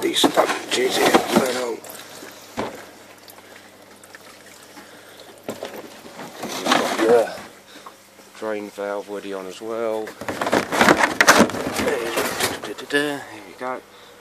bloody stoppages here. But, you've got your drain valve already on as well. Here we go.